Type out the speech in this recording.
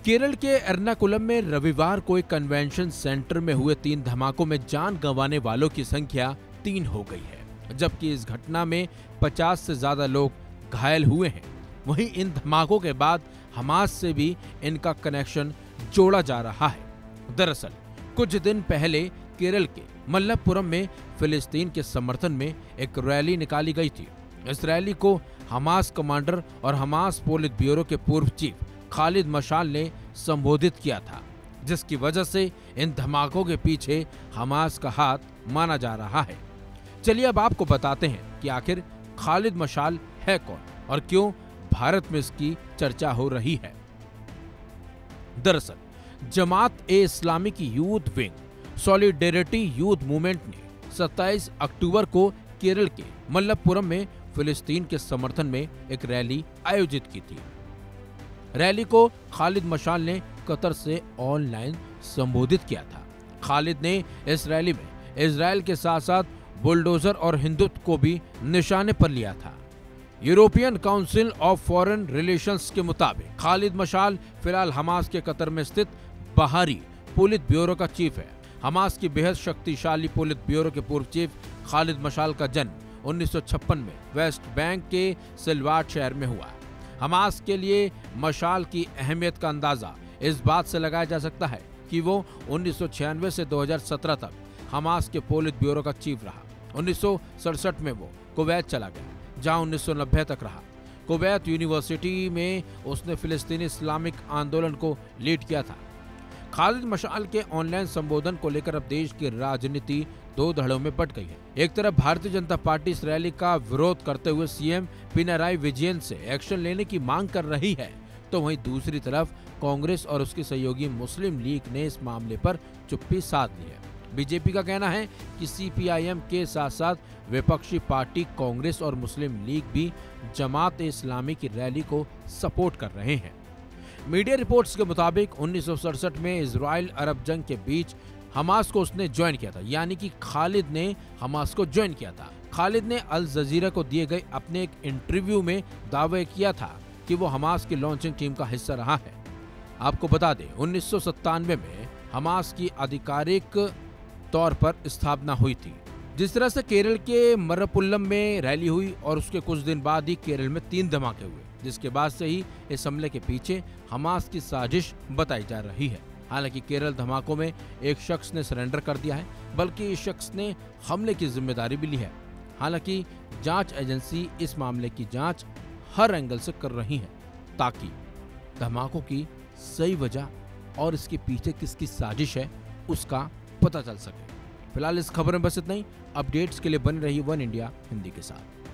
केरल के एर्नाकुलम में रविवार को एक कन्वेंशन सेंटर में हुए 3 धमाकों में जान गंवाने वालों की संख्या 3 हो गई है, जबकि इस घटना में 50 से ज्यादा लोग घायल हुए हैं। वहीं इन धमाकों के बाद हमास से भी इनका कनेक्शन जोड़ा जा रहा है। दरअसल कुछ दिन पहले केरल के मल्लपुरम में फिलिस्तीन के समर्थन में एक रैली निकाली गई थी। इस रैली को हमास कमांडर और हमास पोलित ब्यूरो के पूर्व चीफ खालिद मशाल ने संबोधित किया था, जिसकी वजह से इन धमाकों के पीछे हमास का हाथ माना जा रहा है। चलिए अब आपको बताते हैं कि आखिर खालिद मशाल है कौन और क्यों भारत में इसकी चर्चा हो रही है। दरअसल जमात-ए-इस्लामी की youth wing solidarity youth movement ने 27 अक्टूबर को केरल के मल्लपुरम में फिलिस्तीन के समर्थन में एक रैली आयोजित की थी। रैली को खालिद मशाल ने कतर से ऑनलाइन संबोधित किया था। खालिद ने इस रैली में इजराइल के साथ साथ बुलडोजर और हिंदुत्व को भी निशाने पर लिया था। European council of foreign relations के मुताबिक खालिद मशाल फिलहाल हमास के कतर में स्थित बाहरी पोलित ब्यूरो का चीफ है। हमास की बेहद शक्तिशाली पोलित ब्यूरो के पूर्व चीफ खालिद मशाल का जन्म 1956 में वेस्ट बैंक के सिलवाट शहर में हुआ। हमास के लिए मशाल की अहमियत का अंदाजा इस बात से लगाया जा सकता है कि वो 1996 से 2017 तक हमास के पोलित ब्यूरो का चीफ रहा। 1967 में वो कुवैत चला गया, जहां 1990 तक रहा। कुवैत यूनिवर्सिटी में उसने फिलिस्तीनी इस्लामिक आंदोलन को लीड किया था। खालिद मशाल के ऑनलाइन संबोधन को लेकर अब देश की राजनीति 2 धड़ों में बंट गई है। एक तरफ भारतीय जनता पार्टी इस रैली का विरोध करते हुए सीएम पिनाराई विजयन से एक्शन लेने की मांग कर रही है, तो वहीं दूसरी तरफ कांग्रेस और उसकी सहयोगी मुस्लिम लीग ने इस मामले पर चुप्पी साध ली है। बीजेपी का कहना है कि सीपीआईएम के साथ साथ विपक्षी पार्टी कांग्रेस और मुस्लिम लीग भी जमात-ए-इस्लामी की रैली को सपोर्ट कर रहे हैं। मीडिया रिपोर्ट्स के मुताबिक 1967 में इजराइल अरब जंग के बीच हमास को उसने ज्वाइन किया था, यानी कि खालिद ने हमास को ज्वाइन किया था। खालिद ने अल जजीरा को दिए गए अपने एक इंटरव्यू में दावे किया था कि वो हमास की लॉन्चिंग टीम का हिस्सा रहा है। आपको बता दें 1997 में हमास की आधिकारिक तौर पर स्थापना हुई थी। जिस तरह से केरल के मल्लपुरम में रैली हुई और उसके कुछ दिन बाद ही केरल में 3 धमाके हुए, जिसके बाद से ही इस हमले के पीछे हमास की साजिश बताई जा रही है। हालांकि केरल धमाकों में एक शख्स ने सरेंडर कर दिया है, बल्कि इस शख्स ने हमले की जिम्मेदारी भी ली है। हालांकि जांच एजेंसी इस मामले की जांच हर एंगल से कर रही है, ताकि धमाकों की सही वजह और इसके पीछे किसकी साजिश है उसका पता चल सके। फिलहाल इस खबर में बस इतना ही। अपडेट्स के लिए बने रहिए वन इंडिया हिंदी के साथ।